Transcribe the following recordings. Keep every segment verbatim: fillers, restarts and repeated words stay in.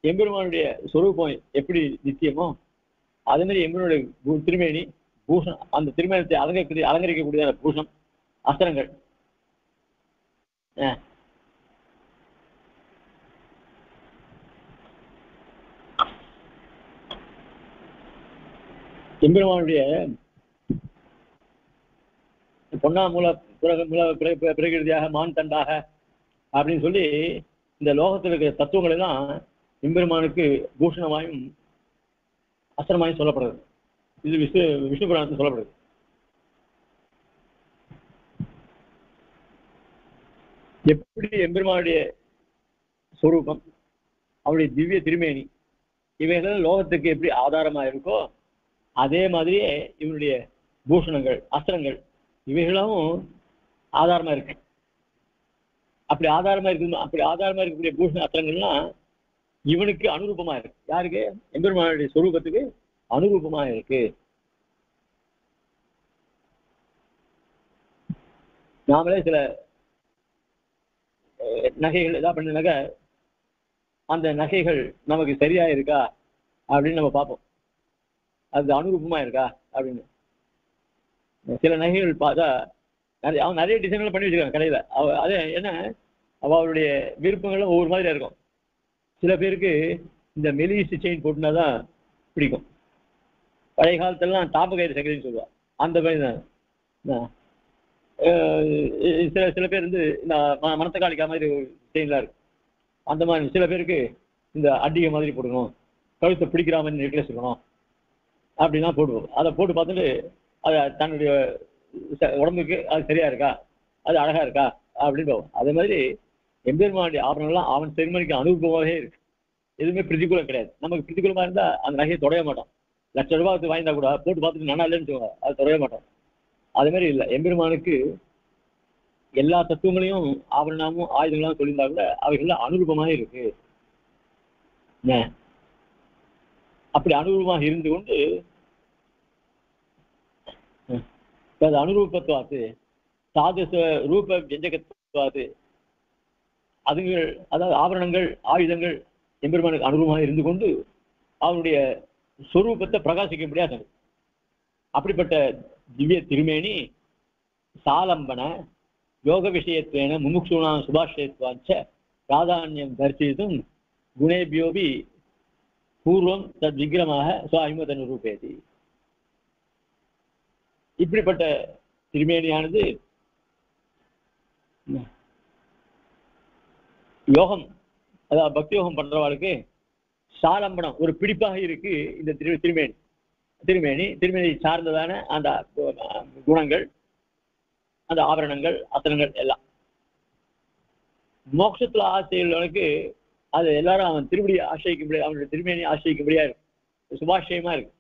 எம்பெருமானுடைய சொரூபம் எப்படி நித்தியமோ அதே மாதிரி எம்பெருமானுடைய திருமேனி பூஷணம், அந்த திருமேனத்தை அலங்கரிக்க அலங்கரிக்கக்கூடிய பூஷணம் அஸ்திரங்கள் எம்பெருமானுடைய பொன்னா மூல மூல பிரகிருதியாக மான் தண்டாக அப்படின்னு சொல்லி இந்த லோகத்தில் இருக்கிற தத்துவங்கள் எல்லாம் எம்பெருமானுக்கு பூஷணமாயும் அஸ்திரமாயும் சொல்லப்படுறது. இது விஷ்ணு விஷ்ணு புராணத்தில் சொல்லப்படுது. எப்படி எம்பெருமானுடைய சொரூபம், அவருடைய திவ்ய திருமேனி இவைகள் லோகத்துக்கு எப்படி ஆதாரமா இருக்கோ அதே மாதிரியே இவனுடைய பூஷணங்கள் அஸ்திரங்கள் இவைகளும் ஆதாரமா இருக்கு. அப்படி ஆதாரமா இருக்கு அப்படி ஆதாரமா இருக்கக்கூடிய பூஷண அஸ்திரங்கள்லாம் இவனுக்கு அனுரூபமா இருக்கு. யாருக்கு? எம்பெருமானுடைய சொரூபத்துக்கு அனுரூபமா இருக்கு. நாமளே சில நகைகள் ஏதாவது பண்ண நகை அந்த நகைகள் நமக்கு சரியா இருக்கா அப்படின்னு நம்ம பார்ப்போம். அது அனுரூபமா இருக்கா அப்படின்னு. சில நகைகள் பார்த்தா நிறைய அவன் நிறைய டிசைன்கள் பண்ணி வச்சிருக்காங்க கடையில. அவ அதே என்ன அவளுடைய விருப்பங்களும் ஒவ்வொரு மாதிரியா இருக்கும். சில பேருக்கு இந்த மெலிசு செயின் போட்டுனாதான் பிடிக்கும். பழைய காலத்துலலாம் தாப்ப கயிறு சக்கரைன்னு சொல்லுவாள். அந்த மாதிரி தான் சில சில பேர் வந்து இந்த மனத்தை காலிக்கா மாதிரி ஒரு செயின்லாம் இருக்கு. அந்த மாதிரி சில பேருக்கு இந்த அடிகை மாதிரி போடணும், கழுத்தை பிடிக்கிற மாதிரி நெக்லஸ் இருக்கணும் அப்படின்லாம் போடுவோம். அதை போட்டு பார்த்துட்டு அதை தன்னுடைய உடம்புக்கு அது சரியா இருக்கா, அது அழகா இருக்கா அப்படின்னு போவோம். அதே மாதிரி எம்பெருமானுடைய ஆபரணங்கள்லாம் அவன் செருமனிக்கு அனுபவமாகவே இருக்கு. எதுவுமே பிரதிகூலம் கிடையாது. நமக்கு பிரதிகூலமா இருந்தா அந்த நகையை தொடைய மாட்டோம். லட்ச ரூபாய் வாங்கினா கூட போட்டு பார்த்துட்டு நல்லா இல்லைன்னு சொல்லுவாங்க, அது தொடைய மாட்டோம். அதே மாதிரி இல்லை, எம்பெருமானுக்கு எல்லா தத்துவங்களையும் ஆபரணமும் ஆயுதங்களாம் சொல்லியிருந்தா கூட அவைகள்லாம் அனுரூபமாக இருக்கு. அப்படி அனுரூபமாக இருந்து கொண்டு அது அனுரூபத்துவாத்து சாதச ரூப வியஞ்சகத்துவாத்து அதுங்கள் அதாவது ஆபரணங்கள் ஆயுதங்கள் எம்பெருமானுக்கு அனுரூபமாக இருந்து கொண்டு அவனுடைய சொரூபத்தை பிரகாசிக்க முடியாது. அப்படிப்பட்ட திவ்ய திருமேனி சாலம்பன யோக விஷயத்துவேன முமுக்ஷூணா சுபாஷயத்வாச்ச பிராதானியம் தரிசித்தும் குணேபியோபி பூர்வம் தத் விக்கிரமாக சுவாஹிமத நிரூபேதி. இப்படிப்பட்ட திருமேனியானது யோகம் அதாவது பக்தி யோகம் பண்றவாளுக்கு சாலம்பனம் ஒரு பிடிப்பாக இருக்கு. இந்த திரு திருமேனி திருமேனி திருமேனி சார்ந்ததான அந்த குணங்கள், அந்த ஆபரணங்கள், அத்தனங்கள் எல்லாம் மோட்சத்துல ஆசைகளுக்கு அது எல்லாரும் அவன் திருப்படி ஆசிரிக்க முடியாது, அவனுடைய திருமேனி ஆசிரிக்க முடியாது, சுபாஷயமா இருக்கு.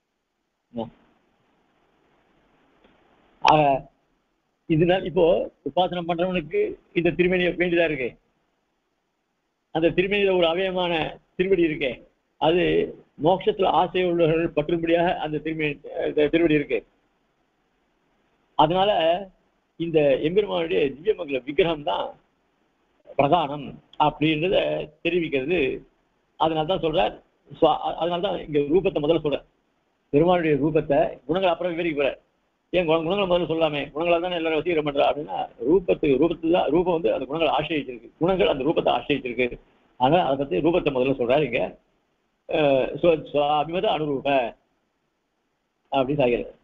ஆக இதனால இப்போ உபாசனம் பண்றவனுக்கு இந்த திருமேனி வேண்டியதா இருக்கு. அந்த திருமேனியில ஒரு அவயமான திருவடி இருக்கே, அது மோட்சத்துல ஆசை உள்ளவர்கள் பற்றும்படியாக அந்த திருமேனி திருவடி இருக்கு. அதனால இந்த எம்பெருமானுடைய திவ்யமங்கல விக்கிரகம் தான் பிரதானம் அப்படின்றத தெரிவிக்கிறது. அதனால்தான் சொல்றார். அதனால்தான் இங்க ரூபத்தை முதல்ல சொல்ற. பெருமானுடைய ரூபத்தை குணங்கள் அப்புறம் விவரிக்க போறார். ஏன் குணங்களை முதல்ல சொல்லாமே, குணங்களை தானே எல்லாரும் வசீகரம் பண்றா அப்படின்னா ரூபத்துக்கு ரூபத்து தான் ரூபம் வந்து அந்த குணங்களை ஆசிரியச்சிருக்கு, குணங்கள் அந்த ரூபத்தை ஆசிரியச்சிருக்கு. ஆனா அதை பத்தி ரூபத்தை முதல்ல சொல்றாரு இங்க. அபிமத அனுரூப அப்படின்னு சாகிறது.